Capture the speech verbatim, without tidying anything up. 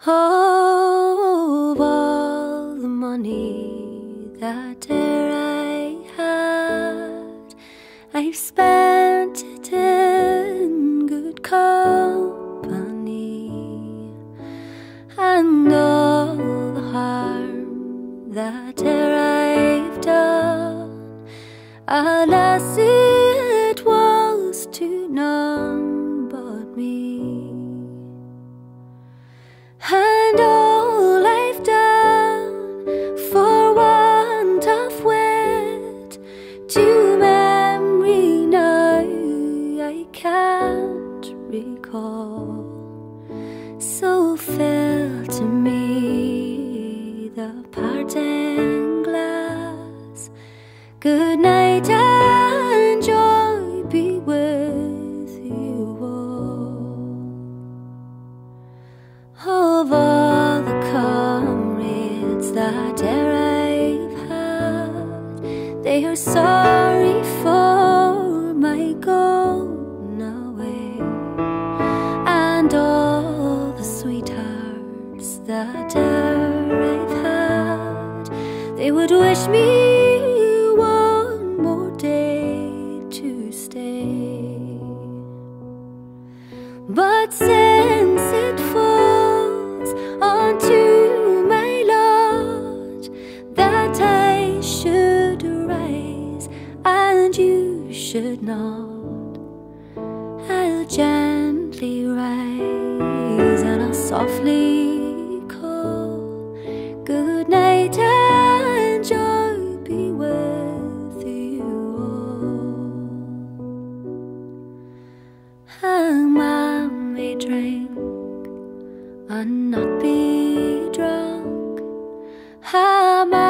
Of all the money that e'er I had, I've spent it in good company, and all the harm that e'er I've done, alas, it was to none but me. And all I've done for want of wit to memory now I can't recall. So fill to me the parting glass. Good night and joy be with you all. Of all the comrades that e'er I've had, they are sorry for my going away, and all the sweethearts that e'er I've had, they would wish me one more day to stay. But since it falls onto my lot that I should rise and you should not, I'll gently rise and I'll softly call, good night and joy be with you all. A man may drink and not be drunk, a man